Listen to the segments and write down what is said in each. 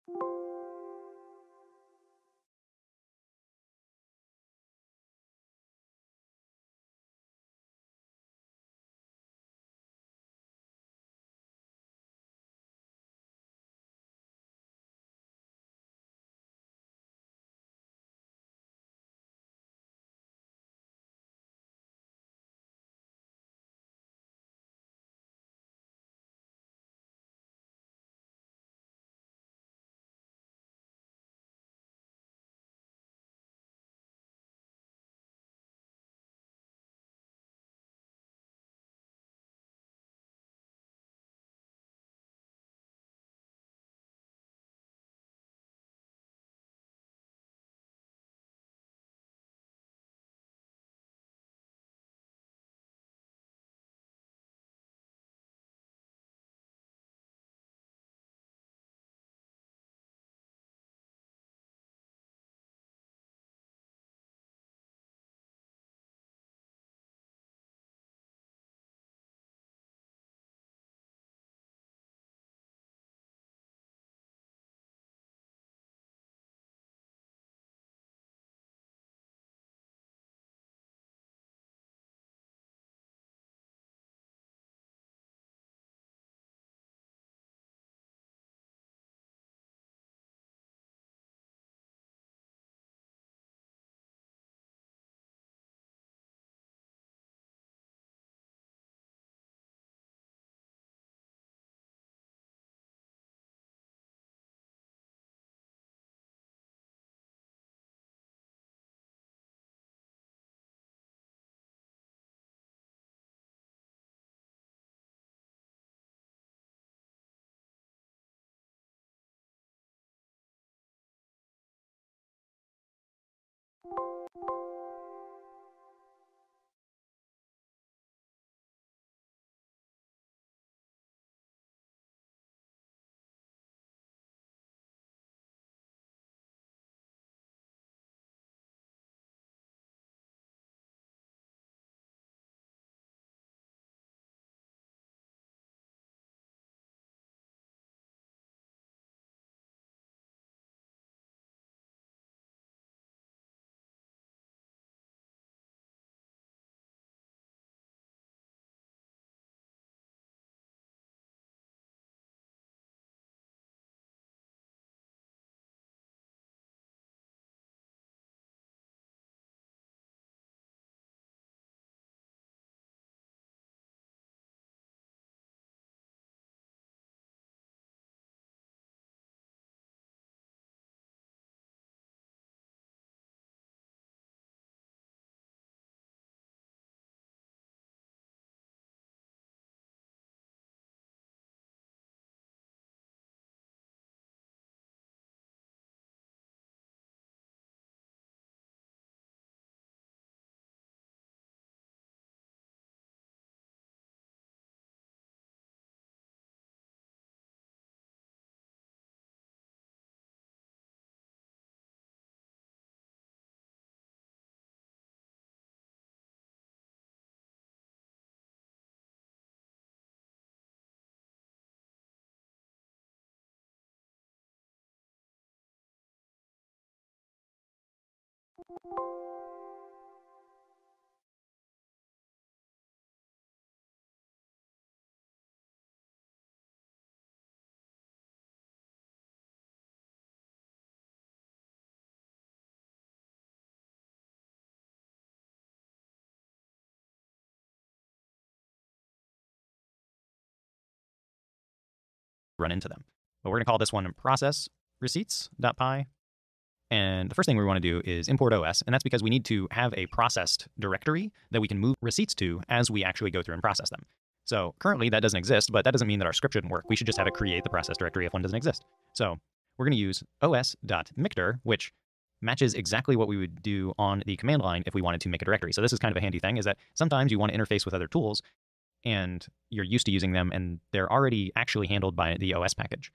Run into them. But we're going to call this one process receipts.py. And the first thing we want to do is import OS, and that's because we need to have a processed directory that we can move receipts to as we actually go through and process them. So currently that doesn't exist, but that doesn't mean that our script shouldn't work. We should just have it create the process directory if one doesn't exist. So we're going to use os.mkdir, which matches exactly what we would do on the command line if we wanted to make a directory. So this is kind of a handy thing, is that sometimes you want to interface with other tools and you're used to using them and they're already actually handled by the OS package.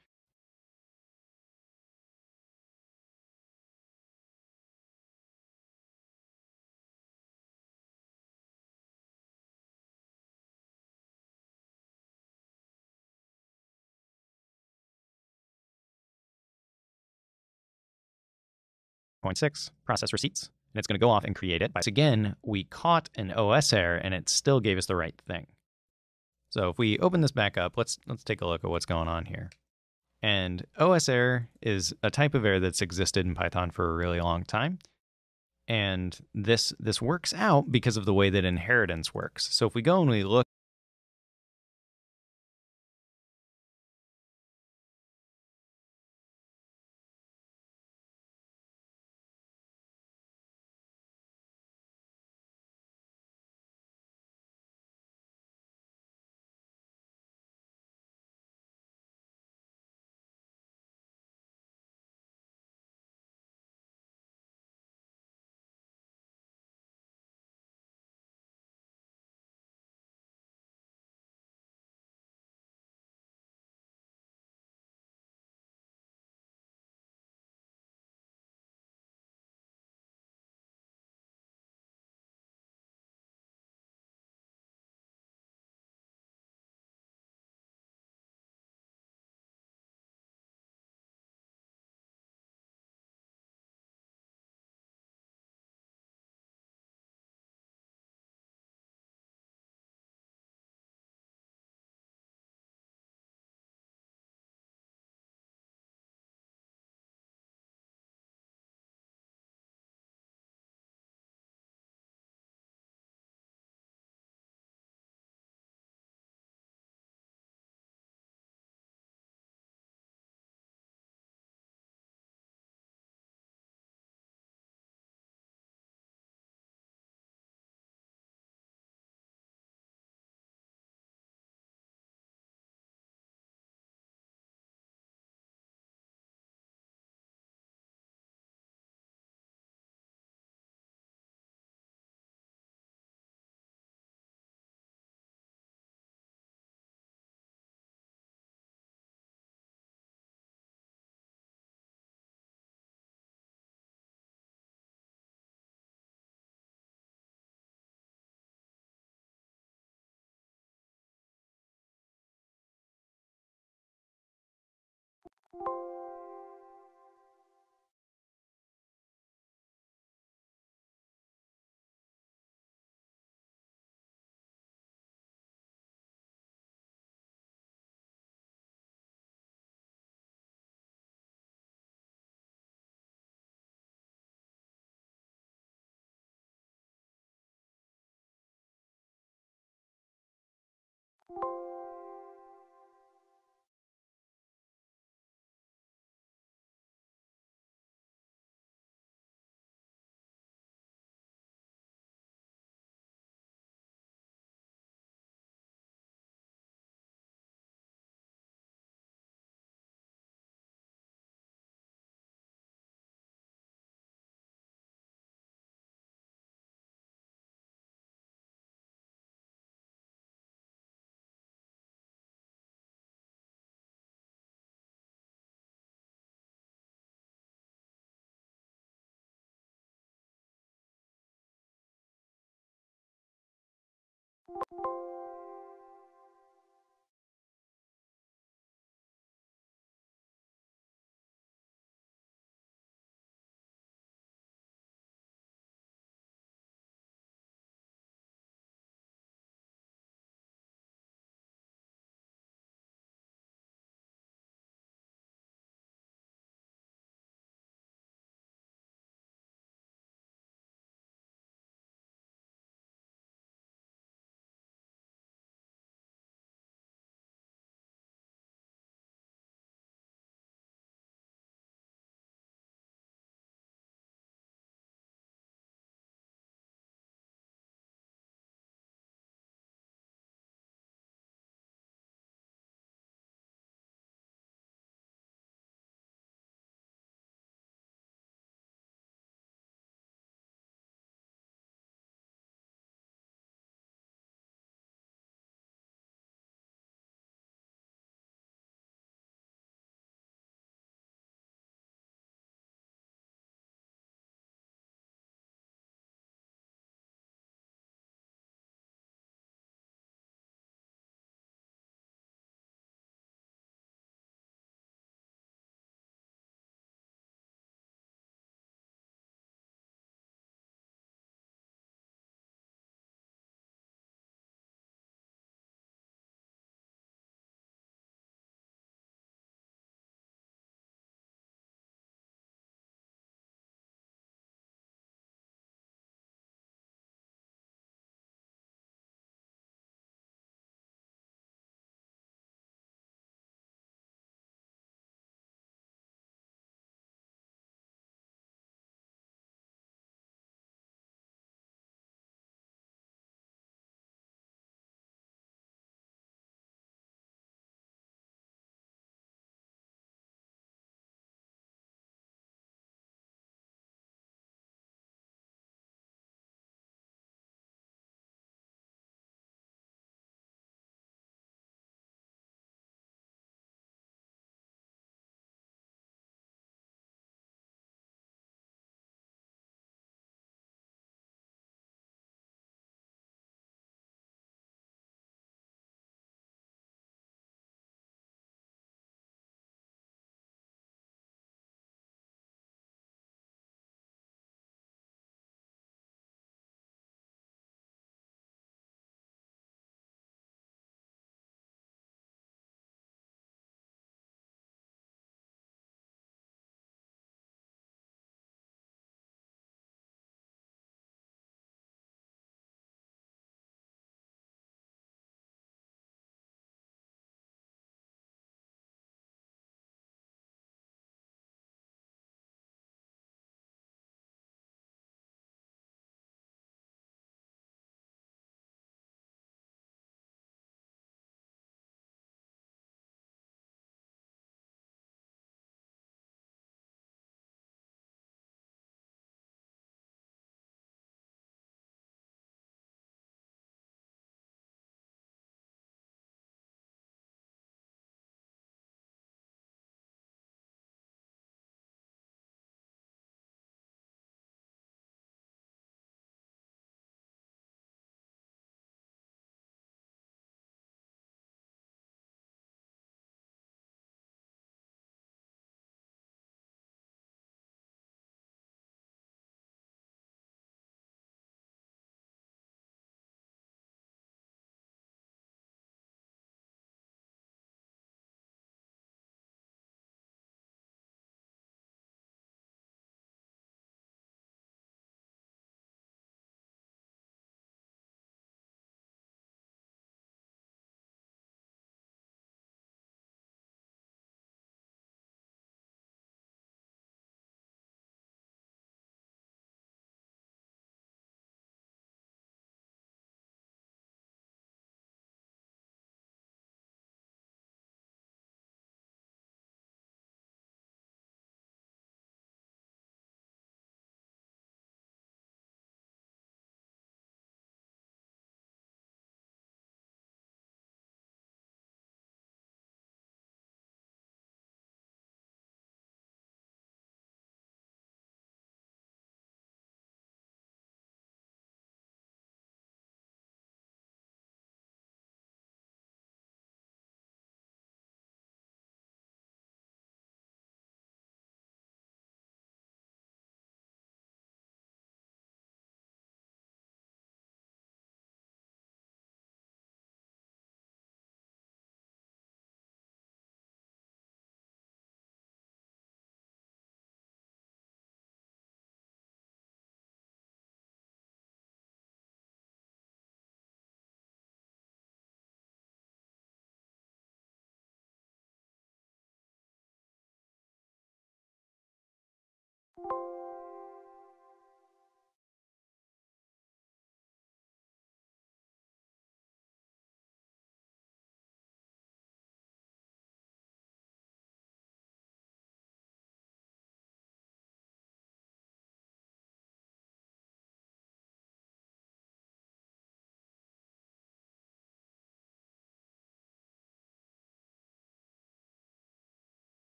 point 6, process receipts, and it's going to go off and create it. So again, we caught an OS error and it still gave us the right thing. So if we open this back up, let's take a look at what's going on here. And OS error is a type of error that's existed in Python for a really long time. And this works out because of the way that inheritance works. So if we go and we look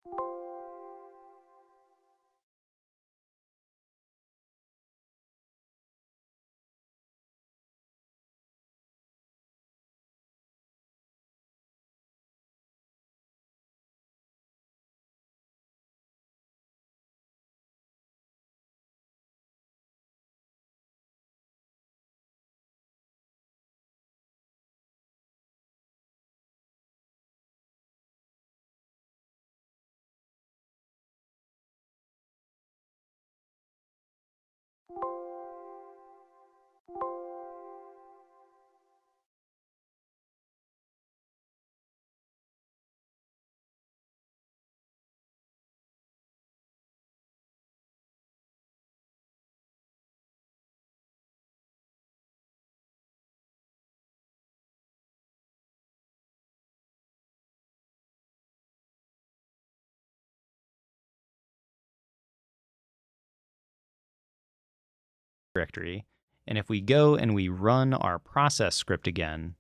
Directory. And if we go and we run our process script again,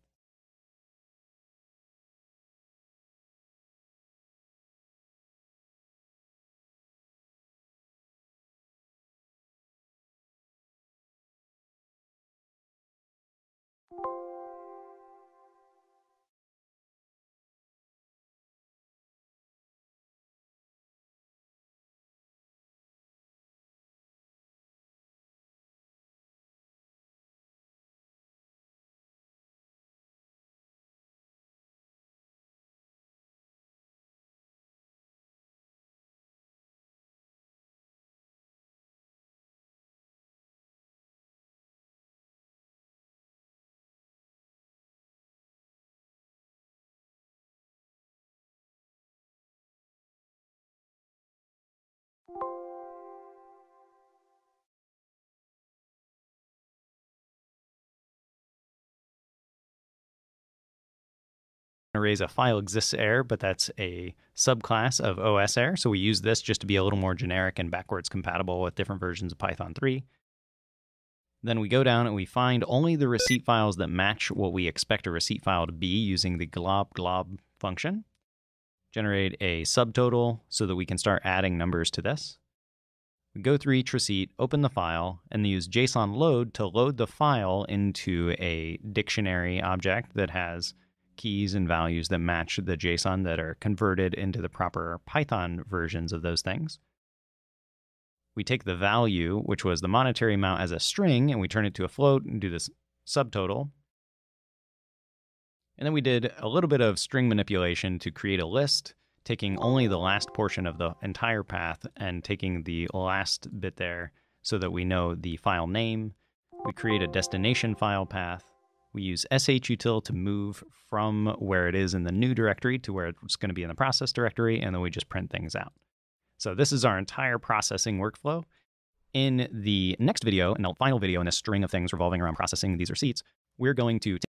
raise a file exists error, but that's a subclass of OS error. So we use this just to be a little more generic and backwards compatible with different versions of Python 3. Then we go down and we find only the receipt files that match what we expect a receipt file to be using the glob function. Generate a subtotal so that we can start adding numbers to this. We go through each receipt, open the file, and use JSON load to load the file into a dictionary object that has keys and values that match the JSON that are converted into the proper Python versions of those things. We take the value, which was the monetary amount, as a string, and we turn it to a float and do this subtotal. And then we did a little bit of string manipulation to create a list, taking only the last portion of the entire path and taking the last bit there so that we know the file name. We create a destination file path. We use shutil to move from where it is in the new directory to where it's going to be in the process directory, and then we just print things out. So this is our entire processing workflow. In the next video, and the final video in this string of things revolving around processing these receipts, we're going to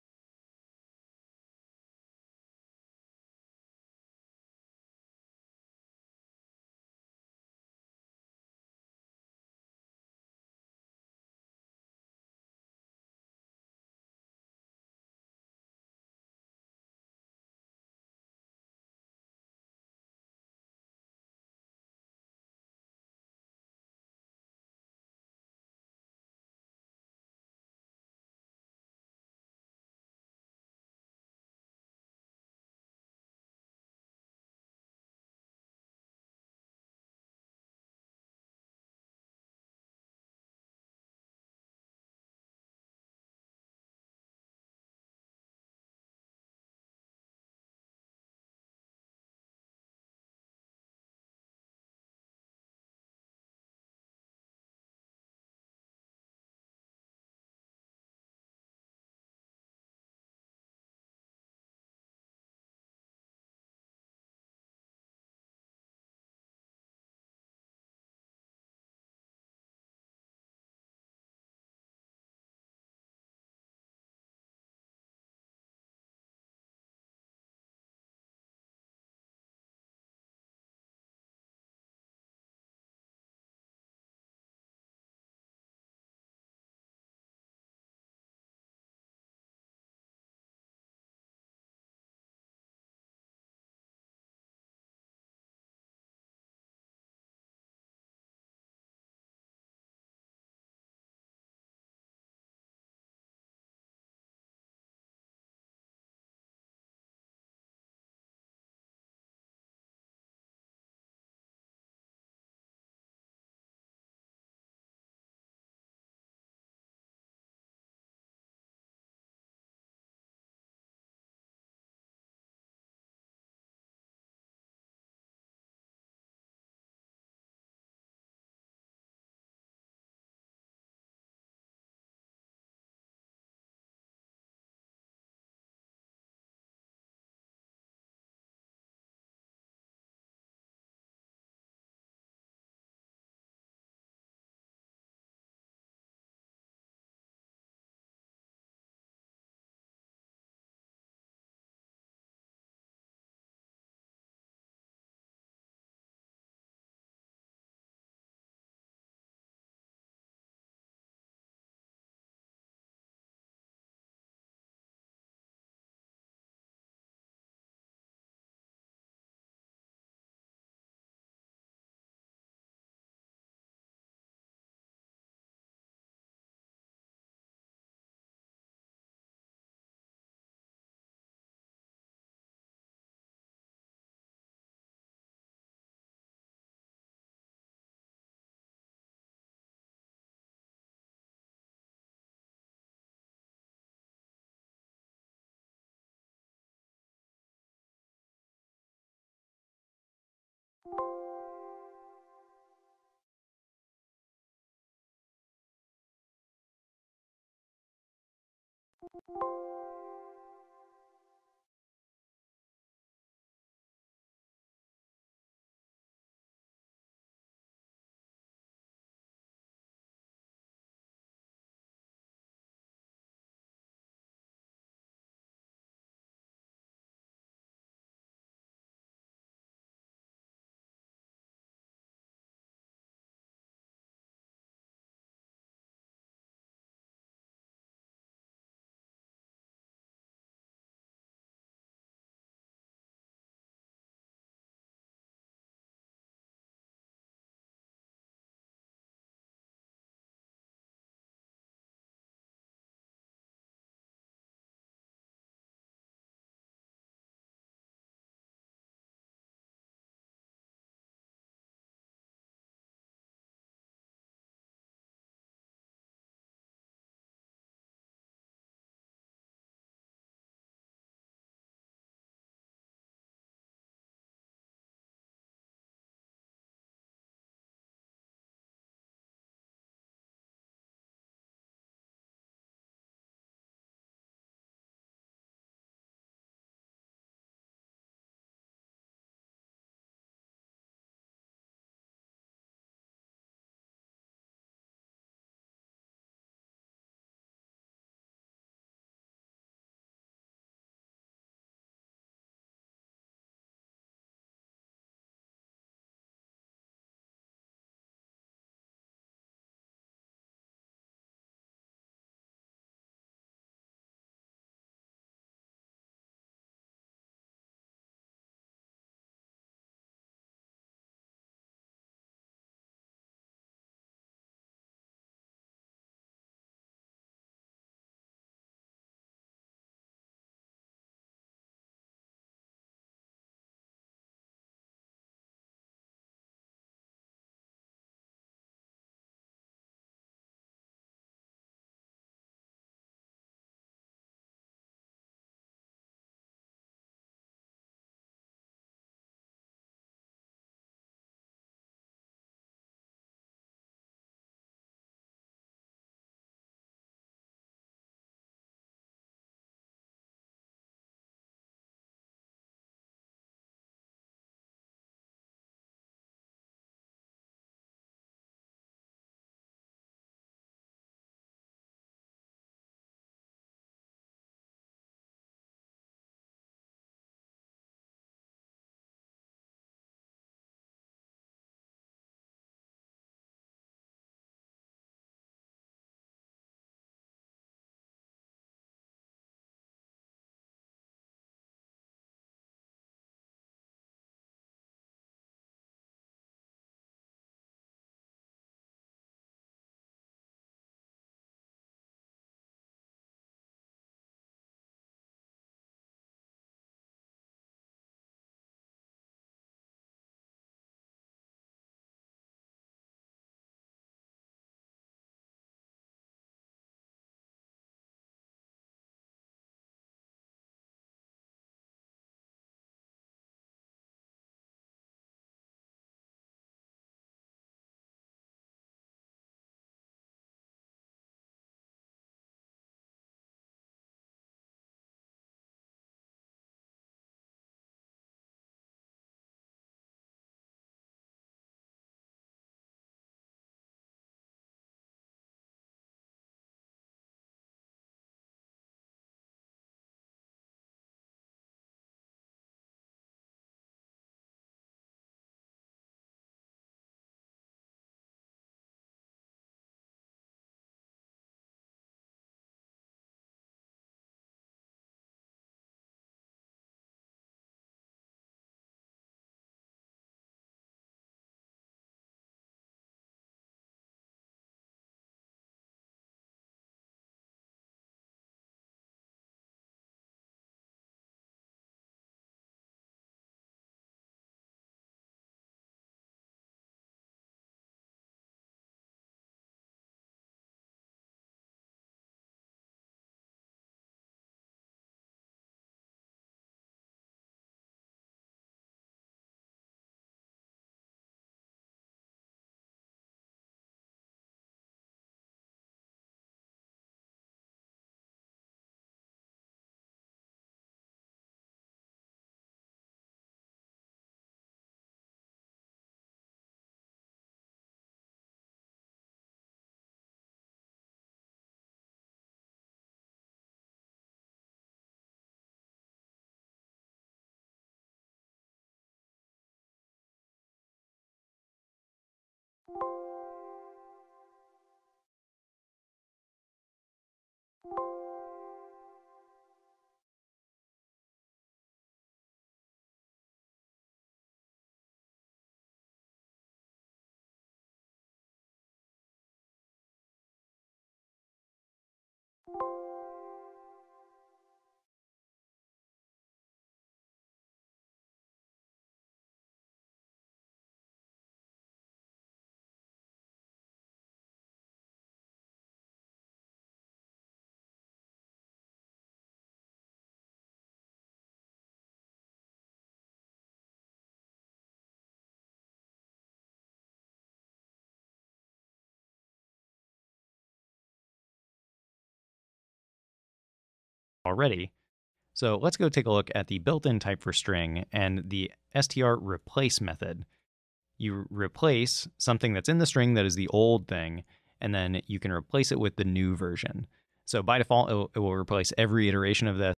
Already. So let's go take a look at the built-in type for string and the str replace method. You replace something that's in the string that is the old thing, and then you can replace it with the new version. So by default, it will replace every iteration of this.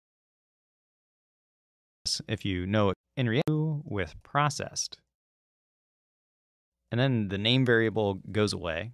If you know it in reality with processed. And then the name variable goes away.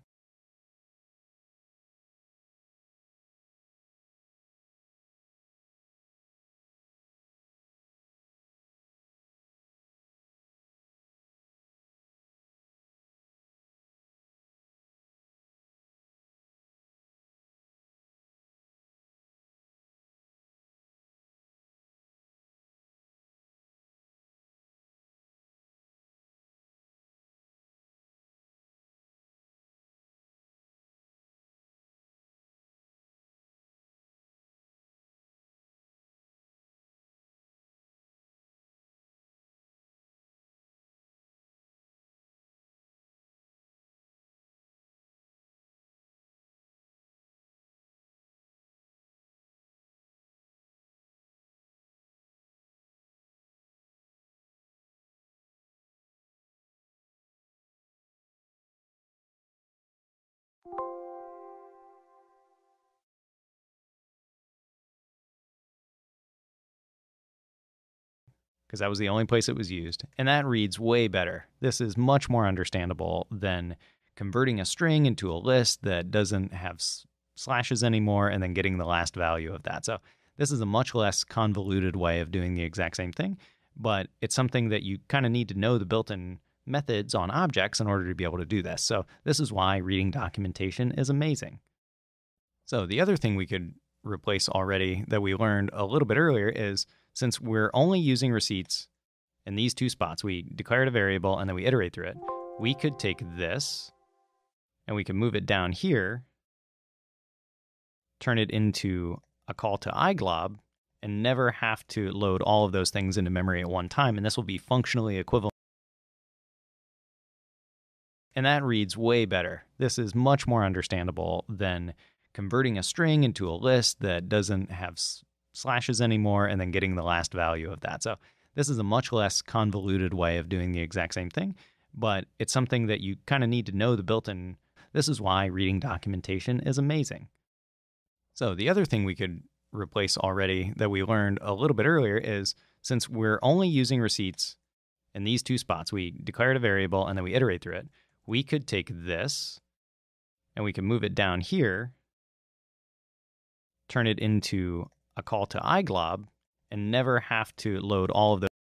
Because that was the only place it was used. And that reads way better. This is much more understandable than converting a string into a list that doesn't have slashes anymore and then getting the last value of that. So this is a much less convoluted way of doing the exact same thing, but it's something that you kind of need to know the built-in methods on objects in order to be able to do this. So this is why reading documentation is amazing. So the other thing we could replace already that we learned a little bit earlier is since we're only using receipts in these two spots, we declared a variable and then we iterate through it. We could take this and we can move it down here, turn it into a call to iglob, and never have to load all of those things into memory at one time. And this will be functionally equivalent. And that reads way better. This is much more understandable than converting a string into a list that doesn't have slashes anymore and then getting the last value of that. So this is a much less convoluted way of doing the exact same thing, but it's something that you kind of need to know the built-in. This is why reading documentation is amazing. So the other thing we could replace already that we learned a little bit earlier is since we're only using receipts in these two spots, we declared a variable and then we iterate through it. We could take this and we can move it down here, turn it into a call to iglob, and never have to load all of those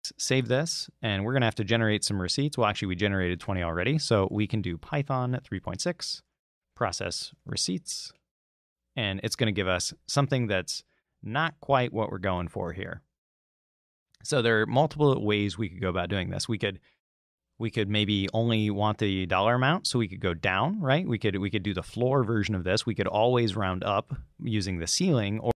Save this, and we're going to have to generate some receipts. Well, actually, we generated 20 already, so we can do Python 3.6, process receipts, and it's going to give us something that's not quite what we're going for here. So there are multiple ways we could go about doing this. We could maybe only want the dollar amount, so we could go down, right? We could do the floor version of this. We could always round up using the ceiling, or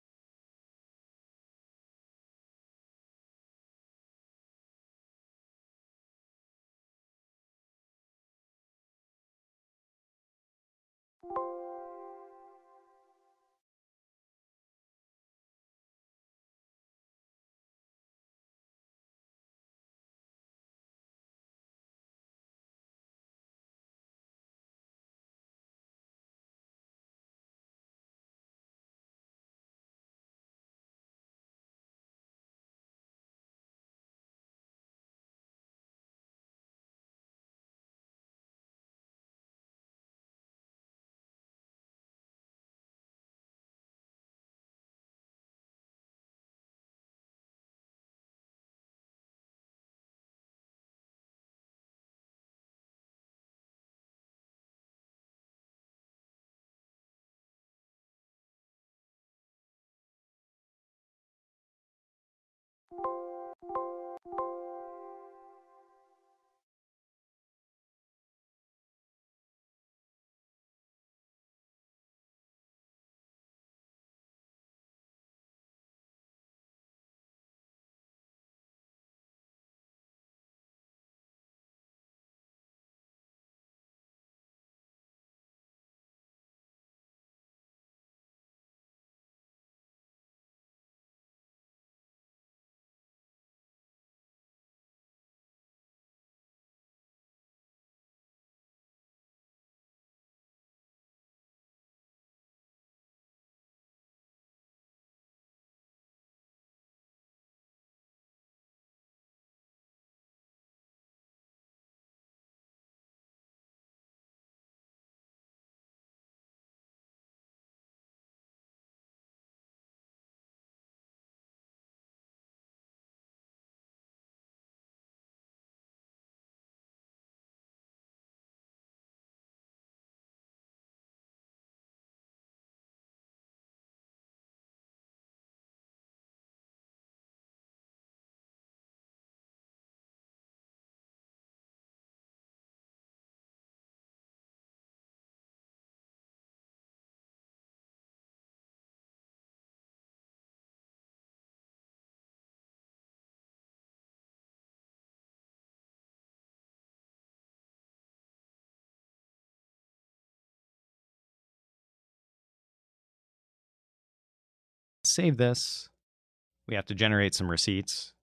save this. We have to generate some receipts.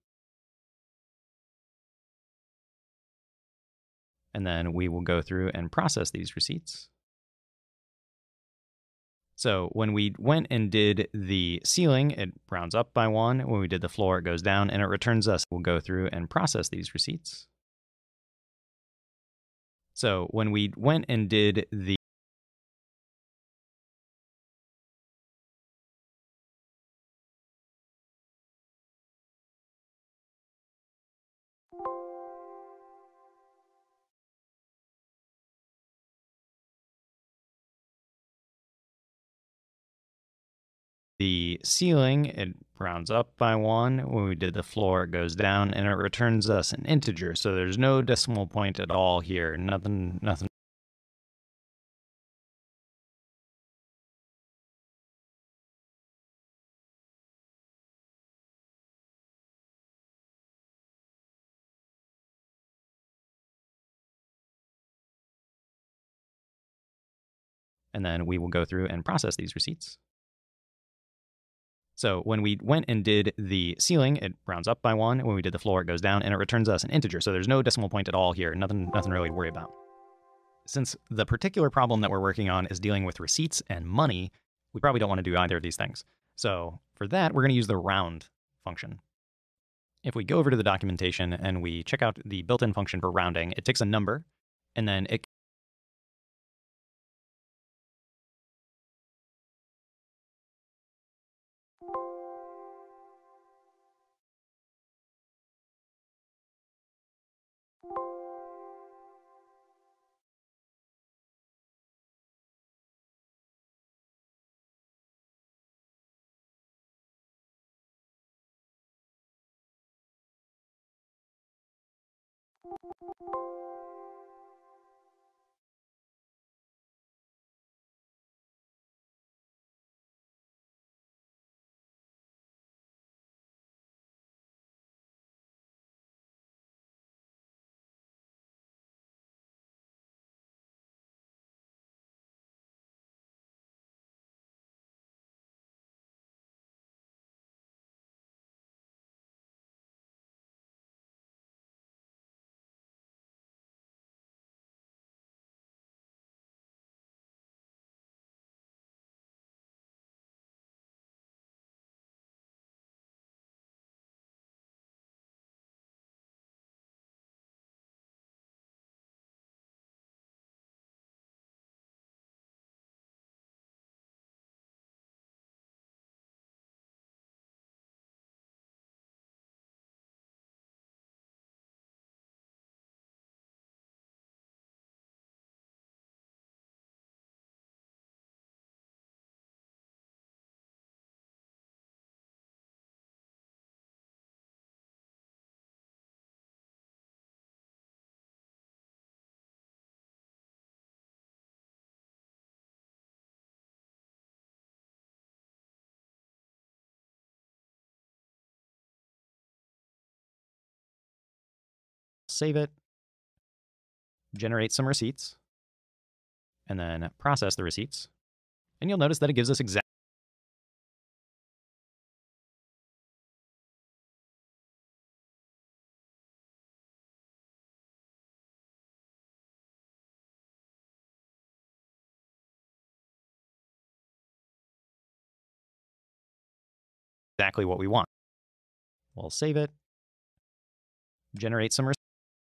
And then we will go through and process these receipts. So when we went and did the ceiling, it rounds up by 1. When we did the floor, it goes down, and it returns us. We'll go through and process these receipts. So when we went and did the ceiling, it rounds up by 1. When we did the floor, it goes down, and it returns us an integer. So there's no decimal point at all here. Nothing. And then we will go through and process these receipts. So when we went and did the ceiling, it rounds up by 1. When we did the floor, it goes down, and it returns us an integer. So there's no decimal point at all here. Nothing really to worry about. Since the particular problem that we're working on is dealing with receipts and money, we probably don't want to do either of these things. So for that, we're going to use the round function. If we go over to the documentation and we check out the built-in function for rounding, it takes a number, and then it save it, generate some receipts, and then process the receipts. And you'll notice that it gives us exactly what we want. We'll save it, generate some receipts.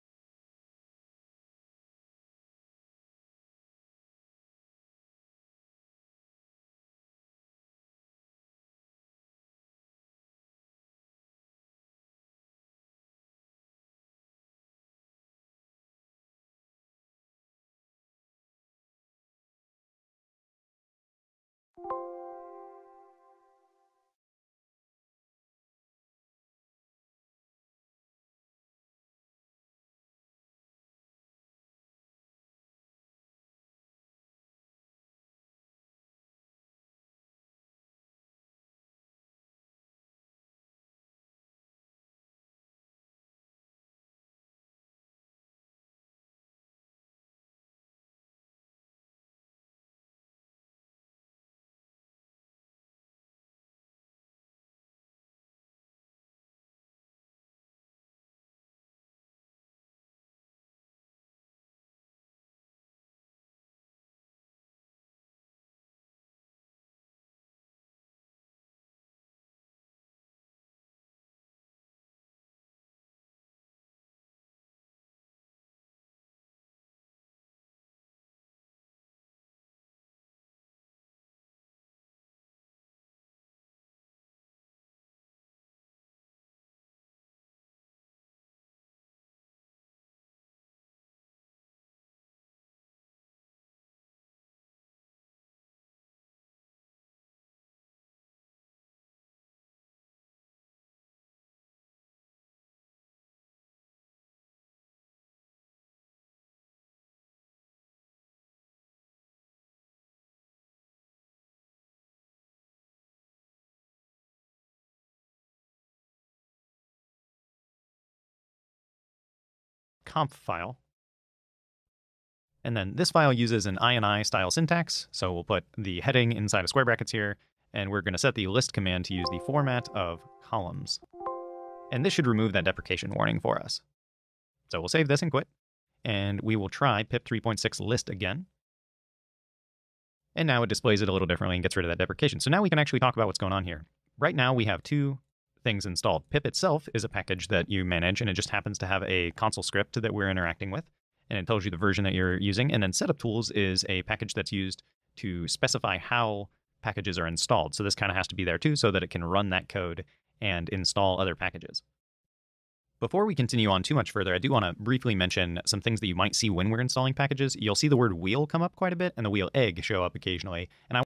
Conf file. And then this file uses an INI style syntax. So we'll put the heading inside of square brackets here, and we're going to set the list command to use the format of columns. And this should remove that deprecation warning for us. So we'll save this and quit. And we will try pip 3.6 list again. And now it displays it a little differently and gets rid of that deprecation. So now we can actually talk about what's going on here. Right now we have two things installed. Pip itself is a package that you manage, and it just happens to have a console script that we're interacting with, and it tells you the version that you're using. And then setup tools is a package that's used to specify how packages are installed. So this kind of has to be there too, so that it can run that code and install other packages. Before we continue on too much further, I do want to briefly mention some things that you might see when we're installing packages. You'll see the word wheel come up quite a bit, and the wheel egg show up occasionally. And I